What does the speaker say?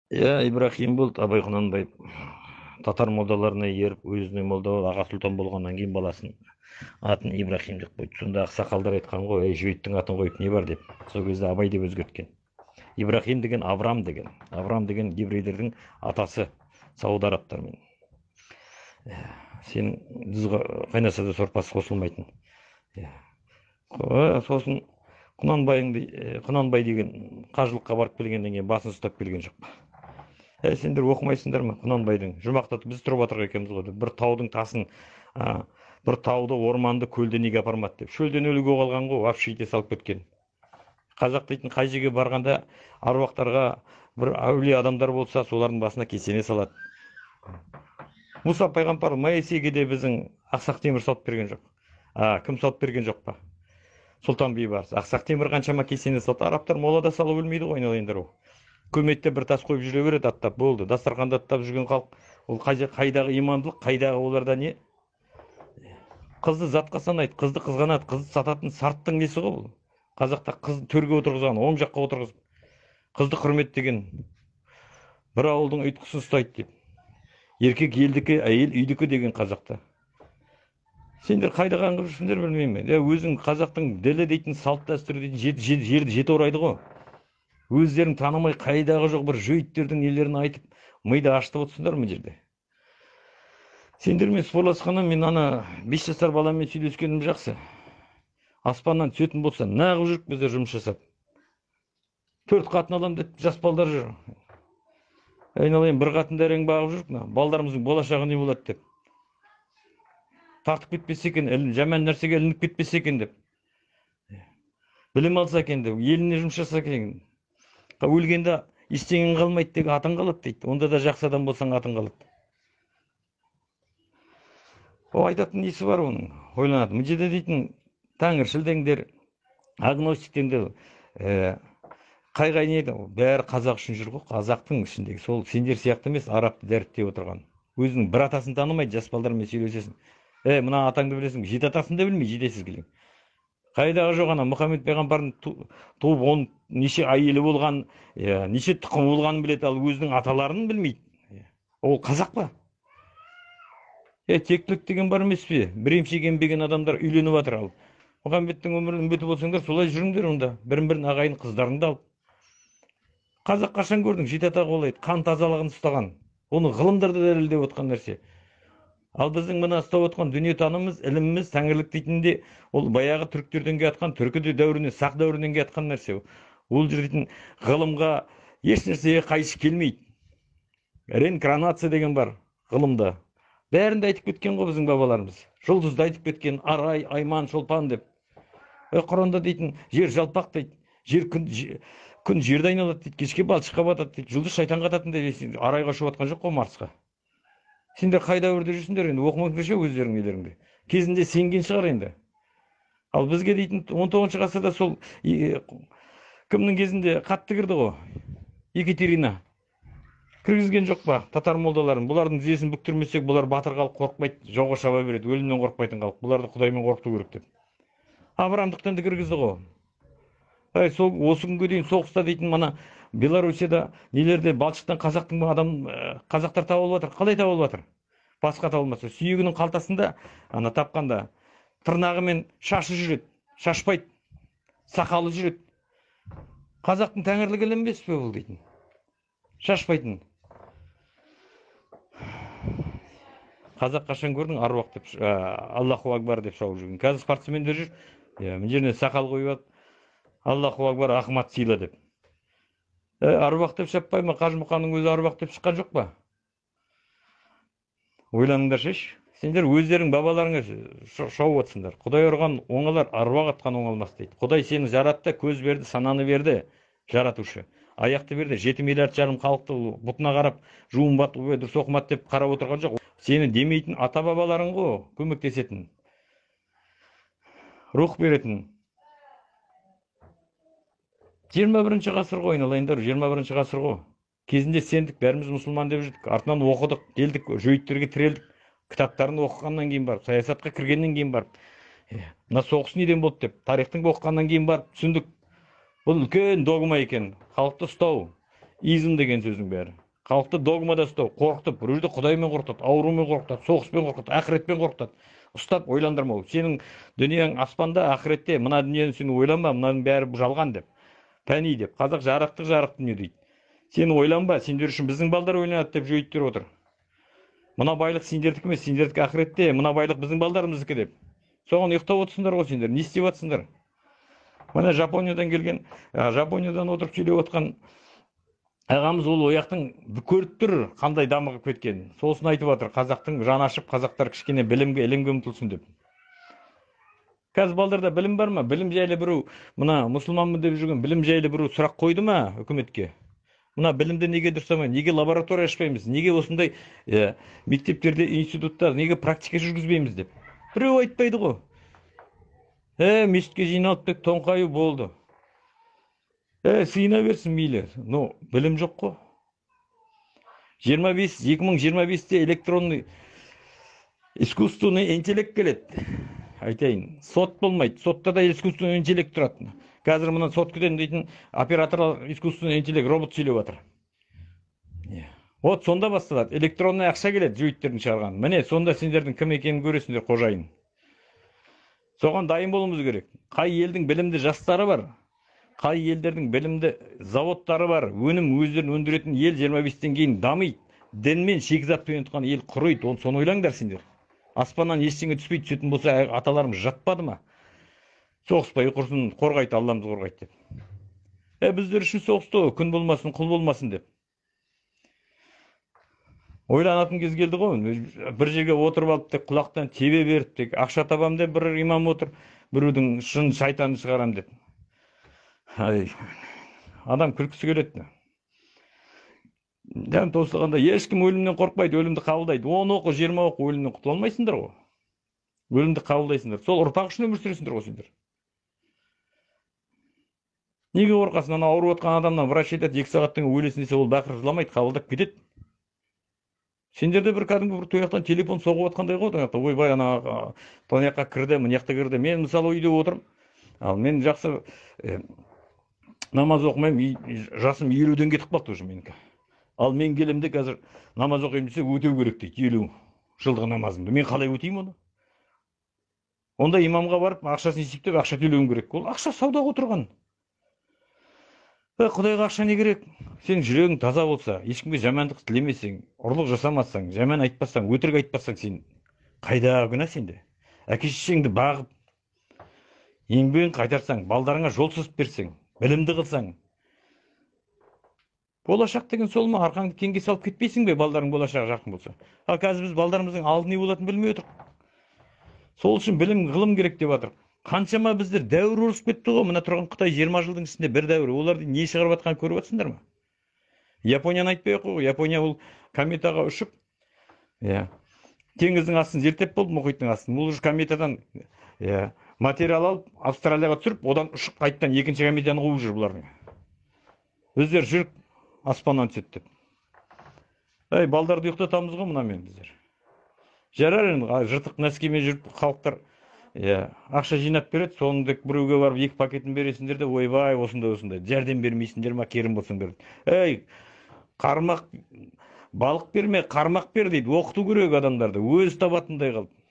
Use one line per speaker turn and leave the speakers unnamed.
Ибрахим болды, Абай Құнанбаев татар молдаларына еріп, өзіне молда болып, аға сұлтан болғаннан кейін баласын атын Ибрахим деп қойды. Сонда ақсақалдар айтқан ғой, жүйіттің атын қойып не бар деп. Сол кезде Абай деп өзгерткен. Ибрахим деген Авраам деген. Авраам деген еврейлердің атасы, Сауд арабтармен. Сенің дүз қайнаса да сорпасы қосылмайтын. Сосын Құнанбай деген қажылыққа барып келгеннен кейін басын ұстап келген жоқ. Сендер оқымайсыңдар ма Құнанбайдың? Жұмақтатып біз тұрып жатыр екенбіз ғой деп. Бір таудың тасын, бір тауды, орманды, көлді неге апармады деп. Шөлден өліге қалған ғой, вообще ете салып кеткен. Қазақ дейтін қай жерге барғанда аруақтарға бір әулие адамдар болса, солардың басына кесене салады. Мұса пайғамбар Моисейге де біздің ақсақ темір салып берген жоқ. Кім салып берген жоқ па? Сұлтан бейбарыс. Ақсақ темір қаншама кесене салды. Арабтар молада салып өлмейді ғой, айналайындар ол. Көметте бір тас қойып жүре береді, аттап болды. Дастарханда аттап жүрген халық, ол қайдағы имандылық, қайдағы оларда не? Қызды затқа санайды, қызды қызғанады, қызды сататын сарттың несі ғой бұл. Қазақта қызды төрге отырғызған, оң жаққа отырғызып, қызды құрметтеген бір ауылдың ұйтқысын ұстайды деп. Еркек елдікі, әйел үйдікі деген қазақта. Сендер қайда қаңғып жүрсіңдер білмеймін. Өзің қазақтың ділі дейтін, салт дәстүрі дейтін жерді жете орайды ғой. Өздерін танымай қайдағы жоқ бір жөйттердің нелерін айтып, миды ашытып отырсыңдар мына жерде. Сендермен спорласқаннан мен ана 5 жасар баламен сөйлескенім жақсы. Аспаннан түсетін болса, нағып жүріп біздер жұмыс жасап. 4 қатын алам деп жас балдар жүр. Айналайын, бір қатын дәрең бағып жүріп, балдарымыздың болашағы не болады деп. Тартып кетпесе екен, жаман нәрсеге ілініп кетпесе екен деп. Білім алса екен деп, еліне жұмыс жасаса екен. Өлгенде ештеңең қалмайды деген атың қалады дейді. Онда да жақсы адам болсаң атың қалады. О айтатын несі бар оның? Ойланады. Мына жерде дейтін тәңіршілдеңдер, агностиктеңдер, қай не еді? Бәрі қазақ үшін жүр ғой. Қазақтың ішіндегі сол сендер сияқты емес, арабты дәріптеп отырған. Өзінің бір атасын танымайды, жас балдармен сөйлесесің. Мына атаңды білесің, жеті атасын да білмей жетесіз келең. Қайдағы жоқ ана Мұхаммед пайғамбардың туып он неше әйелі болған, неше тұқым болғанын біледі, ал өзінің аталарын білмейді. Ол қазақ па? Тектілік деген бар емес пе? Бір емшек ембеген адамдар үйленіп жатыр, ал Мұхаммедтің өмірінің үмбеті болсаңдар, солай жүріңдер онда. Бірін-бірін ағайын қыздарын алып. Қазақ қашан көрдің? Жеті ата қолайды, қан тазалығын ұстаған. Оны ғылымдарда дәлелдеп отқан нәрсе. Ал біздің мына ұстап отқан дүниетанымыз, іліміміз, тәңірлік дейтінде, ол баяғы түріктерден келатқан, түркі дәуірінен, сақ дәуірінен келатқан нәрсе. Ол жерден ғылымға еш нәрсеге қайшы келмейді. Реинкарнация деген бар ғылымда. Бәрінде айтып кеткен ғой біздің бабаларымыз. Жұлдызды айтып кеткен, арай, айман, шолпан деп. Құранда дейтін, жер жалпақ дейді. Күн жерді айналады дейді, кешке балшыққа батады дейді, жұлдыз шайтанға ататын деп, арайға ұшып жатқан жоқ қой Марсқа. Сендер қай дәуірде жүрсіңдер енді, оқымаңдар ше өздерің нелеріңді. Кезінде сенген шығар енді. Ал бізге дейтін 19 ғасырда сол кімнің кезінде қатты кірді ғой? Екатерина. Кіргізген жоқ па татар молдаларын? Бұлардың тізесін бүктірмесек, бұлар батыр халық, қорықпайды, жауға шаба береді, өлімнен қорықпайтын халық. Бұларды Құдаймен қорқыту керек деп. Авраамдықтан да кіргізді ғой. Сол осы күнге дейін соғыста дейтін мана Белоруссияда нелерде балшықтан қазақтар табылып жатыр. Қалай табылып жатыр? Басқа табылмаса, сүйегінің қалтасында ана тапқанда тырнағы мен шашы жүреді, шашпайды, сақалы жүреді. Қазақтың тәңірлігі ілінбес пе бұл дейтін? Шашпайтын. Қазақ қашан көрдің аруақ деп, Аллаху акбар деп шауып жүрген. Қазір спортсмендер жүр, мына жеріне сақал қойып алып, Аллаху акбар Ахмат сыйла деп. Аруақ деп шаппай ма? Қажымұқанның өзі аруақ деп шыққан жоқ па? Ойланыңдар шеш. Сендер өздерің бабаларыңа шауып отсыңдар. Құдай ұрған оңалар, аруақ атқан оңалмас дейді. Құдай сені жаратты, көз берді, сананы берді, жаратушы. Аяқты берді, 7,5 миллиард халықты бұтына қарап, жуын батып, дұрыс оқымады деп қарап отырған жоқ. Сені демейтін ата бабаларың ғой, көмектесетін, рух беретін. 21 ғасыр ғой, айналайындар, 21 ғасыр ғой. Кезінде сендік, бәріміз мұсылман деп жүрдік, артынан оқыдық, келдік, жөйттерге тірелдік, кітаптарын оқығаннан кейін барып, саясатқа кіргеннен кейін барып, мына соғыс неден болды деп, тарихтың оқығаннан кейін барып түсіндік. Бұл үлкен догма екен, халықты ұстау, изм деген сөздің бәрі. Халықты догмада ұстау, қорқытып, біреуді құдаймен қорқытады, аурумен қорқытады, соғыспен қорқытады, ақыретпен қорқытады. Ұстап ойландырмау. Сенің дүнияң аспанда, ақыретте, мына дүниені сен ойланба, мынаның бәрі жалған деп. Пәни деп. Қазақ жарық дүние дейді. Сен ойланба, сендер үшін біздің балдар ойланады деп жөйттер отыр. Мына байлық сендердікі емес, сендердікі ақыретте, мына байлық біздің балдарымыздікі деп. Соған ұйықтап отырсыңдар ғой сендер, не істеп жатсыңдар? Мына Жапониядан келген, Жапониядан отырып сөйлеп отқан ағамыз ол ояқтың көріп тұр қандай дамығып кеткенін. Сосын айтып жатыр, қазақтың жаны ашып, қазақтар кішкене білімге, ілімге ұмтылсын деп. Қазір балдарда білім бар ма? Білім жайлы біреу, мына мұсылманмын деп жүрген білім жайлы біреу сұрақ қойды ма үкіметке? Мына білімді неге дұрыстамай, неге лаборатория ашпаймыз, неге осындай мектептерде, институттар, неге практика жүргізбейміз деп. Біреу айтпайды ғой. Мешітке жиналып тек тоңқайы болды. Сыйына берсін мейлі. Но білім жоқ қой. 2025-те электронный искусственный интеллект келеді. Айтайын, сот болмайды. Сотта да искусственный интеллект тұрады. Қазір мұнан сот күтен дейтін операторлар искусственный интеллект робот сөйлеп жатыр. Вот сонда басталады. Электронный ақша келеді жүйіттердің шығарған. Міне сонда сендердің кім екенін көресіңдер, қожайын. Соған дайын болуымыз керек. Қай елдің білімді жастары бар, қай елдердің білімді заводтары бар, өнім өздерін өндіретін ел 25-тен кейін дамиды. Дінмен шикізатпен тұтқан ел құрайды. Соны ойлаңдар сендер. Аспаннан ештеңе түспейді, түсетін болса аталарымыз жатпады ма? Соғыспай құрсын, қорғайды, Алламыз қорғайды деп. Біздер үшін соғысты, күн болмасын, құл болмасын деп. Ойланатын кез келді ғой. Бір жерге отырып алып тек құлақтан тебе беріп тек ақша табам деп бір имам отыр, біреудің шын шайтанын шығарам деп. Адам күлкісі келеді. Дәм тосылғанда ешкім өлімнен қорқпайды, өлімді қабылдайды. 10 оқы, 20 оқы өлімнен құтыла алмайсыңдар ғой. Өлімді қабылдайсыңдар. Сол ұрпақ үшін өмір сүресіңдер ғой сендер. Неге қорқасың? Ана ауырып отқан адамнан врач айтады, 2 сағаттан өлесін десе, ол бақырып жыламайды, қабылдап кетеді. Сендерде бір кәдімгі бір тояқтан телефон соғып отқандай ғой, тояқта. Ойбай, ана тояққа кірді, мынаяқта кірді. Мен мысалы үйде отырмын. Ал мен жақсы намаз оқымаймын, жасым 50-ден кетіп қалды уже менікі. Ал мен келемде қазір намаз оқимын десе өтеу керек дейді, 50 жылдық намазымды. Мен қалай өтеймін оны? Онда имамға барып ақшасын есептеп ақша төлеуім керек. Ол ақша саудаға отырған. Құдайға ақша не керек? Сен жүрегің таза болса, ешкімге жамандық тілемесең, ұрлық жасамасаң, жаман айтпасаң, өтірік айтпасаң, сен қайдағы күнә сенде? Әке-шешеңді бағып, еңбегін қайтарсаң, балдарыңа жол сызып берсең, білімді қылсаң, болашақ деген сол ма? Арқаңды кеңге салып кетпейсің бе, балдарың болашағы жарқын болса? Ал қазір біз балдарымыздың алды не болатынын білмей отырмыз. Сол үшін білім, ғылым керек деп жатыр. Қаншама біздер дәуір ұрысып кетті ғой. Мына тұрған Қытай 20 жылдың ішінде бір дәуір. Оларды не шығарып жатқанын көріп жатсыңдар ма? Японияны айтпай ақ қой. Япония ол кометаға ұшып, теңіздің астын зерттеп болды, мұхиттың астын. Ол кометадан материал алып, Австралияға түсіріп, одан ұшып қайттан екінші кометаны қуып жүр бұлардың. Өздері жүріп аспаннан түседі деп. Балдарды ұйықтатамыз ғой мұнамен біздер. Жарар енді, жыртық нәскимен жүріп халықтар ақша жинап береді, соңында біреуге барып 2 пакетін бересіңдер де, ойбай, осындай, жәрдем бермейсіңдер ма, керім болсыңдар. Қармақ, балық берме, қармақ бер дейді, оқыту керек адамдарды, өзі табатындай қылып.